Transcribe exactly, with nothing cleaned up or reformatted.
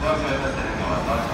乗車いたされるのは